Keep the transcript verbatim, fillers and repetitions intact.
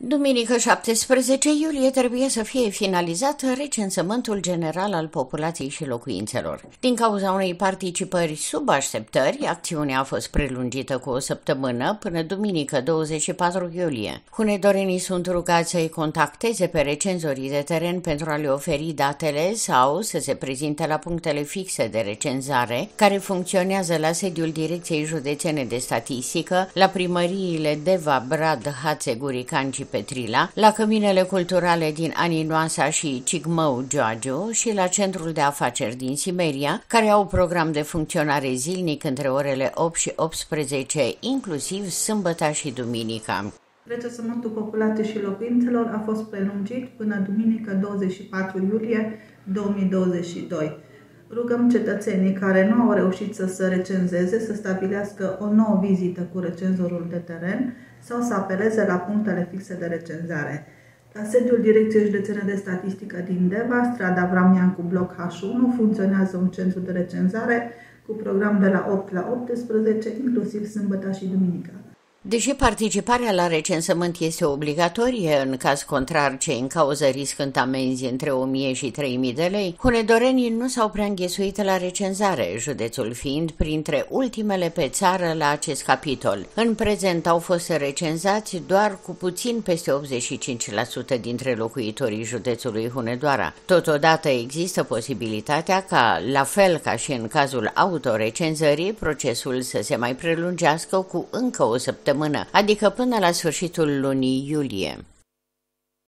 Duminică șaptesprezece iulie trebuie să fie finalizat recensământul general al populației și locuințelor. Din cauza unei participări sub așteptări, acțiunea a fost prelungită cu o săptămână până duminică douăzeci și patru iulie. Hunedorenii sunt rugați să-i contacteze pe recenzorii de teren pentru a le oferi datele sau să se prezinte la punctele fixe de recenzare care funcționează la sediul Direcției Județene de Statistică, la primăriile Deva, Brad, Hațe, Gurican și Petrila, la căminele culturale din Aninoasa și Cigmău, Gioagiu și la Centrul de Afaceri din Simeria, care au program de funcționare zilnic între orele opt și optsprezece, inclusiv sâmbăta și duminica. Recensământul populației și locuințelor a fost prelungit până duminică douăzeci și patru iulie două mii douăzeci și doi. Rugăm cetățenii care nu au reușit să se recenzeze să stabilească o nouă vizită cu recenzorul de teren sau să apeleze la punctele fixe de recenzare. La sediul Direcției Județene de Statistică din Deva, strada Avram Iancu, bloc H unu, funcționează un centru de recenzare cu program de la opt la optsprezece, inclusiv sâmbăta și duminica. Deși participarea la recensământ este obligatorie, în caz contrar cei în cauză riscând amenzi între o mie și trei mii de lei, hunedorenii nu s-au prea înghesuit la recenzare, județul fiind printre ultimele pe țară la acest capitol. În prezent au fost recenzați doar cu puțin peste optzeci și cinci la sută dintre locuitorii județului Hunedoara. Totodată există posibilitatea ca, la fel ca și în cazul autorecenzării, procesul să se mai prelungească cu încă o săptămână, adică până la sfârșitul lunii iulie.